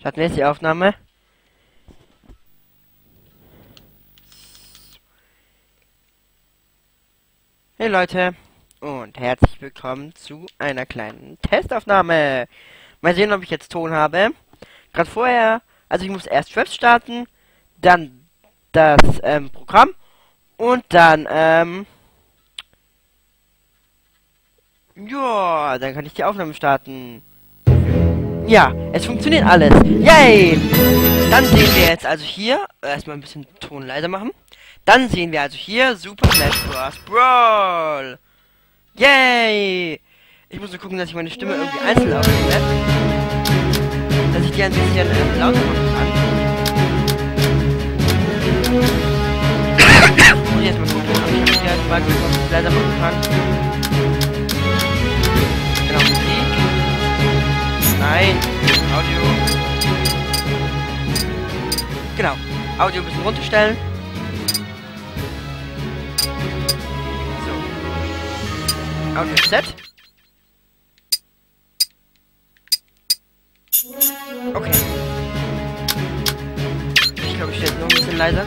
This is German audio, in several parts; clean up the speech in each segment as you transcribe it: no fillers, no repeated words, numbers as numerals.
Starten wir jetzt die Aufnahme. Hey Leute und herzlich willkommen zu einer kleinen Testaufnahme. Mal sehen, ob ich jetzt Ton habe. Gerade vorher, also ich muss erst Traps starten, dann das Programm und dann ja, dann kann ich die Aufnahme starten. Ja, es funktioniert alles. Yay! Dann sehen wir jetzt also hier, erstmal ein bisschen Ton leiser machen. Dann sehen wir also hier Super Smash Bros. Brawl. Yay! Ich muss nur gucken, dass ich meine Stimme irgendwie einzeln aufnehme. Dass ich die ein bisschen lauter machen kann. Muss ich jetzt mal gucken, ob ich hier mal kurz leiser machen kann. Genau, Musik. Nein, Audio. Genau, Audio ein bisschen runterstellen. So. Audio set. Okay. Ich glaube, ich stelle nur ein bisschen leiser.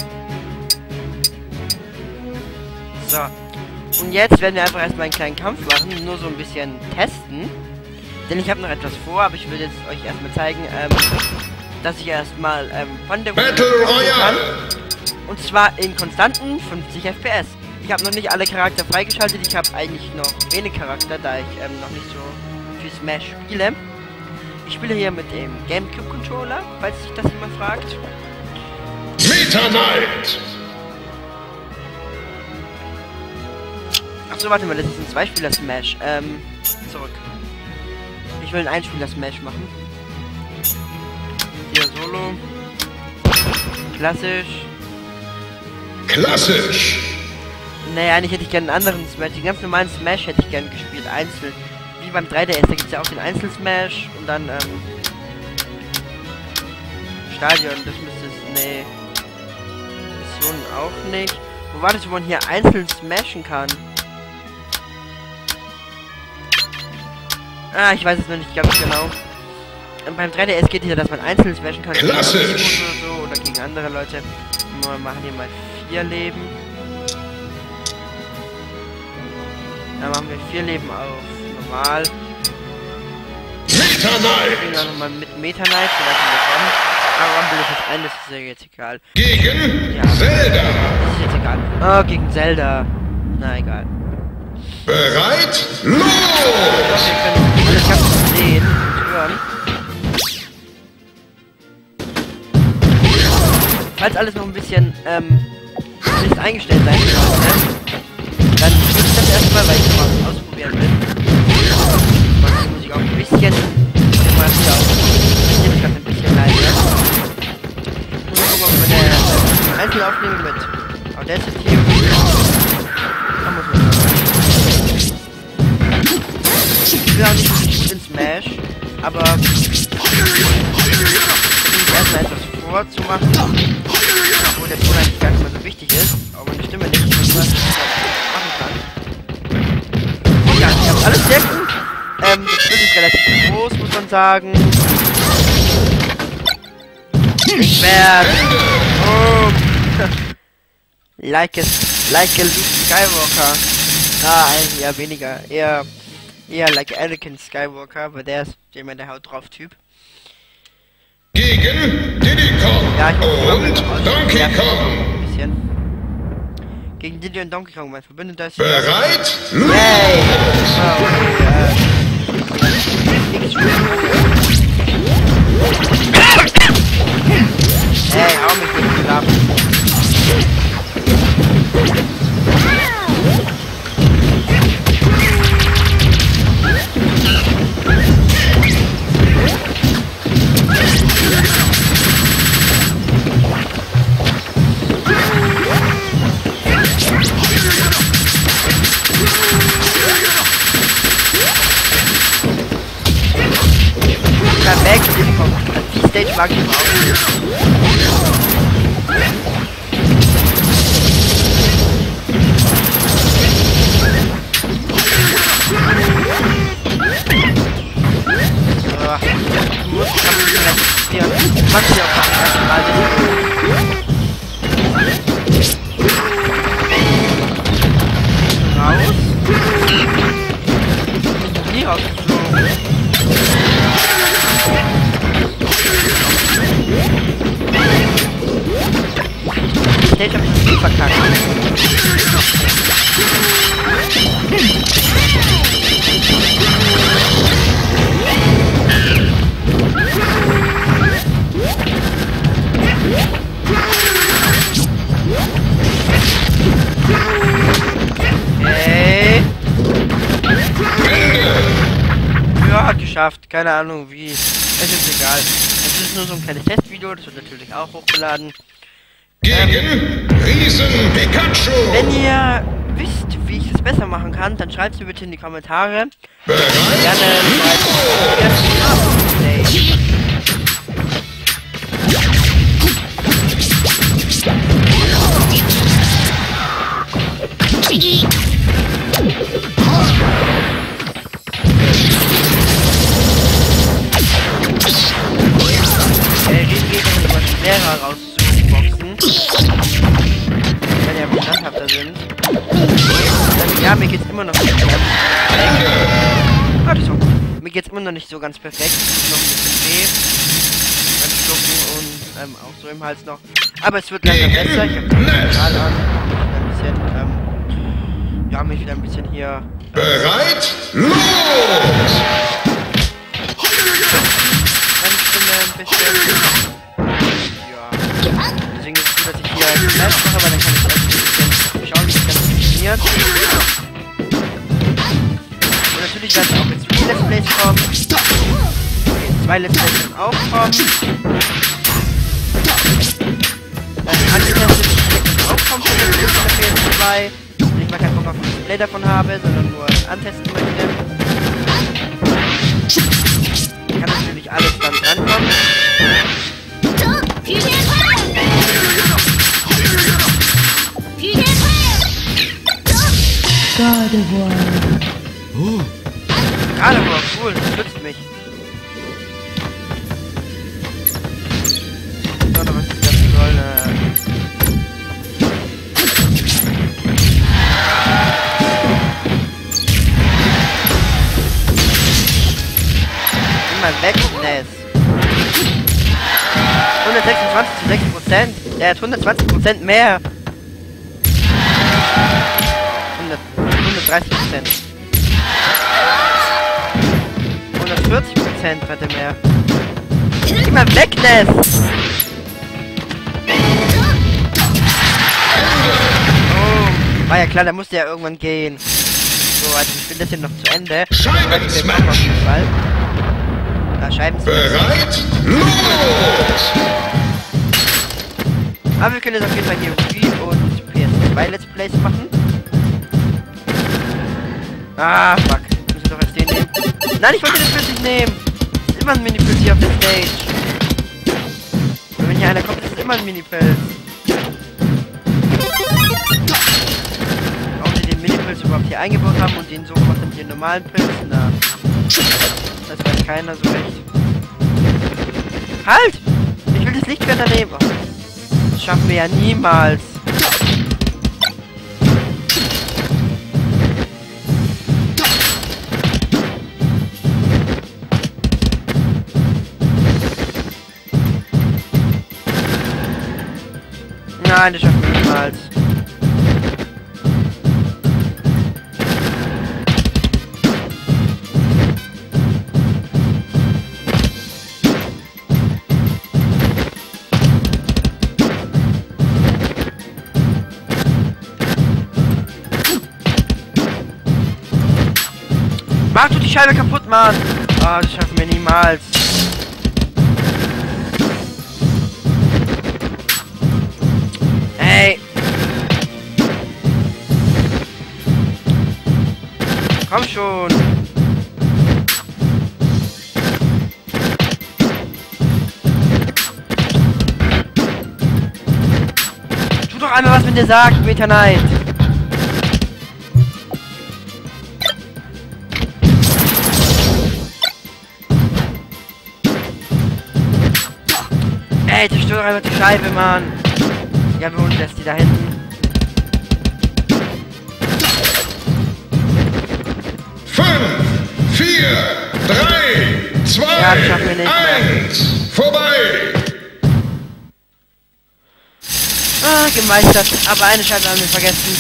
So. Und jetzt werden wir einfach erstmal einen kleinen Kampf machen, nur so ein bisschen testen. Denn ich habe noch etwas vor, aber ich will jetzt euch erstmal zeigen, dass ich erstmal von der Battle Royale kann. Und zwar in konstanten 50 FPS. Ich habe noch nicht alle Charakter freigeschaltet, ich habe eigentlich noch wenig Charakter, da ich noch nicht so viel Smash spiele. Ich spiele hier mit dem GameCube Controller, falls sich das jemand fragt. Meta Knight. Achso, warte mal, das ist ein Zweispieler Smash. Zurück. Ich will einen Einspieler Smash machen. Hier Solo. Klassisch. Klassisch. Naja, eigentlich hätte ich gerne einen anderen Smash. Den ganz normalen Smash hätte ich gerne gespielt, einzeln. Wie beim 3DS, da gibt es ja auch den Einzel-Smash und dann, Stadion, das müsste es, nee. Missionen auch nicht. Wo war das, wo man hier einzeln smashen kann? Ah, ich weiß es noch nicht ganz genau. Beim 3DS geht es ja, dass man einzeln smashen kann. Klassisch. Oder so, oder gegen andere Leute. Wir machen hier mal 4 Leben. Dann machen wir 4 Leben auf normal. Meta Dann Knight. nochmal mit Meta Knight, so lassen wir kommen. Aber Rumble ist jetzt ein, das ist ja jetzt egal. Gegen Ja. Zelda. Das ist jetzt egal. Oh, gegen Zelda. Na egal. Bereit? Los! Wir können alles ganz gut sehen und hören. Falls alles noch ein bisschen nicht eingestellt sein sollte, dann würde ich das erstmal, weil ich mal ausprobieren will. Man die Musik auch ein bisschen. Mal wieder auf. Ich kann ein bisschen leiser. Und gucken, ob wir eine Einzel aufnehmen mit Audacity. Da muss man sagen. Ich bin auch nicht so gut in Smash, aber erstmal etwas vorzumachen, wo der Ton eigentlich gar nicht mehr so wichtig ist, auch meine Stimme nicht, was ich machen kann. Und ja, ich habe alles sehr gut. Das Bild ist relativ groß, muss man sagen. Ich werde like a Luke Skywalker. Ah, eher weniger, eher like Anakin Skywalker, aber der ist jemand der Haut drauf Typ. Gegen Diddy Kong Ja, ich und Donkey Kong. Ein bisschen. Gegen Diddy und Donkey Kong, mein Verbündeter ist. Bereit? Los! Yay! Hey, hau mich nicht ab. Weg, die Stage mag ich auch nicht. muss ich hier mach ich auch beim ersten Mal raus. Nie rausgeflogen. Ich hab das Spiel verkackt. Hey. Ja, geschafft. Keine Ahnung wie. Es ist egal. Es ist nur so ein kleines Testvideo. Das wird natürlich auch hochgeladen. Gegen Riesen Pikachu. Wenn ihr wisst, wie ich es besser machen kann, dann schreibt es mir bitte in die Kommentare. Bereit? Gerne Riesengegner sind immer schwerer rauszuboxen, wenn die aber standhafter sind. Ja, mir geht's immer noch nicht so ganz perfekt. Ah, das ist auch gut. Mir geht's immer noch nicht so ganz perfekt. Es ist noch ein bisschen weh. Beim Schlucken und auch so im Hals noch. Aber es wird langsam besser. Ich habe den Strahl an. Ein bisschen, ja, mich wieder ein bisschen hier. Bereit? Los! Meine Stimme ein bisschen. Ja. Deswegen ist es gut, dass ich hier live mache, weil dann kann ich auch ein bisschen schauen, wie das Ganze funktioniert. Und natürlich werden auch jetzt 4 Let's Plays kommen. Okay, 2 Let's Plays werden auch kommen. Dann angetestet wird auch kommen von den PS2. Wenn ich mal keinen Bock auf ein Display davon habe, sondern nur antesten möchte. Kann natürlich alles dann drankommen. Gardevoir, cool, das schützt mich. Oder was ist das soll, Immer weg, Ness. 126 zu 6%. Der hat 120% mehr. 130%. 140% hat er mehr. Geh mal weg, Ness! Oh, war ja klar, da musste ja irgendwann gehen. So, also ich bin das hier noch zu Ende. Scheibensmash! Bereit? Los! Aber wir können jetzt auf jeden Fall hier Wii und PS2 Let's Plays machen. Ah, fuck. Ich muss doch erst den nehmen. Nein, ich wollte das Bild nicht nehmen. Das ist immer ein Minipilz hier auf der Stage. Und wenn hier einer kommt, ist es immer ein Minipilz. Warum sie den Minipilz überhaupt hier eingebaut haben und den so gemacht haben wie den normalen Pilz? Na, das weiß keiner so recht. Halt! Ich will das Lichtschwert daneben. Oh, das schaffen wir ja niemals. Nein, das schaffen wir niemals. Mach du die Scheibe kaputt, Mann! Ah, das schaffen wir niemals. Hey! Komm schon! Tu doch einmal was, wenn der sagt, Meta Knight! Ey, zerstöre einfach die Scheibe, Mann. Ja, wir holen das die da hinten. 5, 4, 3, 2, Ja, das schaffen wir nicht mehr. 1. Vorbei. Ah, gemeistert. Aber eine Scheibe haben wir vergessen.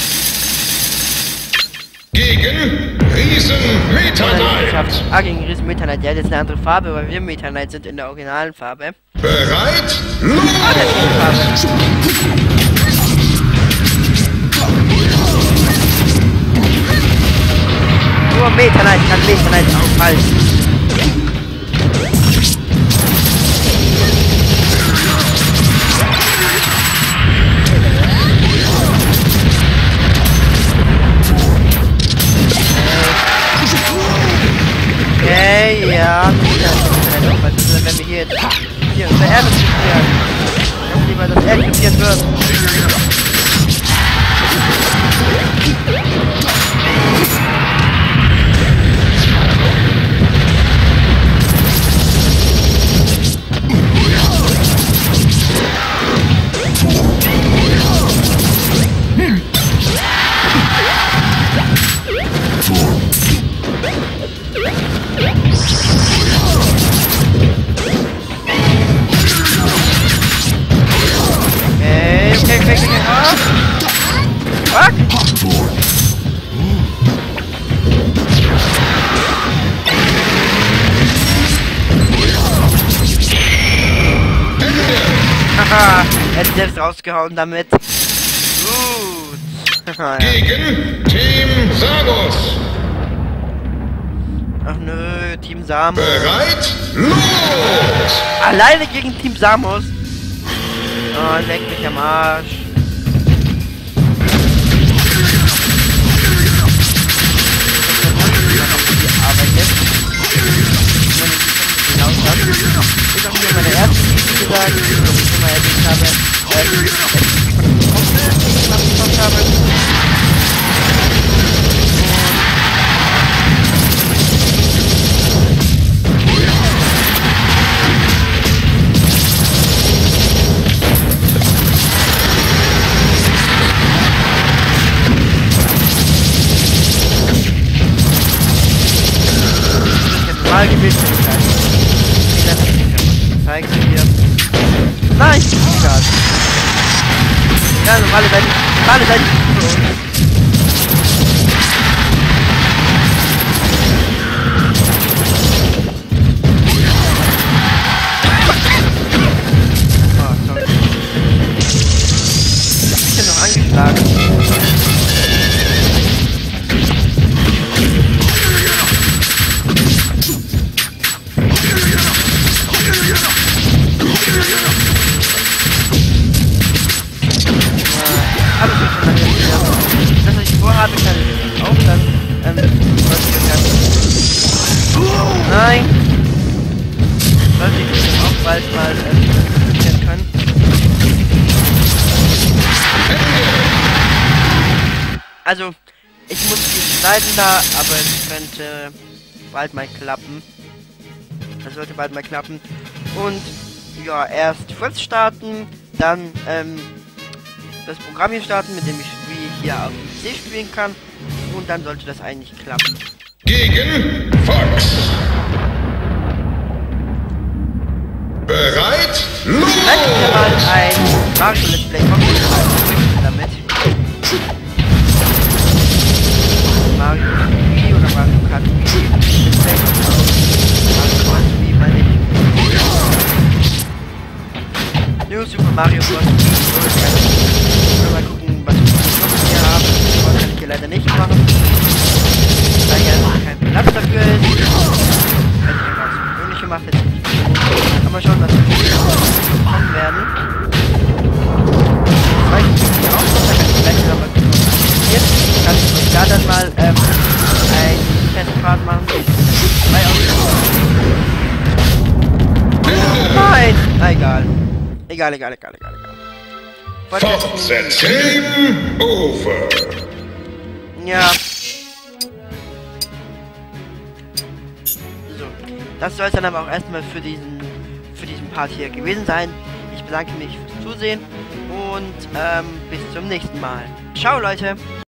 Gegen Riesen Meta Knight. Ah, gegen Riesen Meta Knight. Der hat jetzt eine andere Farbe, weil wir Meta Knight sind in der originalen Farbe. Bereit? Ah, der ist die Farbe. Nur Meta Knight kann Meta Knight aufhalten. Okay, ja. Wenn wir hier unser Erde zerstören. Ich lieber, dass er krepiert wird. Haha, er hat selbst rausgehauen damit. Gut. Gegen Team Samus. Ach nö, Team Samus. Bereit? Los! Alleine gegen Team Samus. Oh, leck mich am Arsch. Ist auch wieder meine erste Video gesagt, ich schon mal erwähnt habe, gemacht habe. Mal gewinnt. Zeigt hier. Nein! Egal. Ja, normale Welt. Normale Welt. Oh, sorry. Ich bin noch angeschlagen. Das, was ich vorhabe, kann ich auch dann, nein! Sollte ich das auch bald mal, probieren können. Also, ich muss viel schneiden da, aber es könnte bald mal klappen. Das sollte bald mal klappen. Und, ja, erst Fritz starten, dann, das Programm hier starten, mit dem ich wie hier auf dem PC spielen kann. Und dann sollte das eigentlich klappen. Gegen Fox. Bereit? Los! Vielleicht wieder mal ein Mario Let's Play kommen damit. Mario Wii oder Mario Kart Wii. Mario Kart Wii meine ich. New Super Mario Bros. Mal gucken, was wir hier haben. Das kann ich hier leider nicht machen. Da hier kein Platz dafür ist. Hätte ich irgendwas Gewöhnliches gemacht, hätte ich nicht so. Aber schauen, was wir kommen werden. Weil ich hier auch noch, da kann ich gleich noch mal gucken, was passiert. Kann ich da dann mal ein Testfahrt machen. Nein! Na, egal. Egal. Fortsetzen. Game over. Ja. So. Das soll es dann aber auch erstmal für diesen Part hier gewesen sein. Ich bedanke mich fürs Zusehen und bis zum nächsten Mal. Ciao, Leute!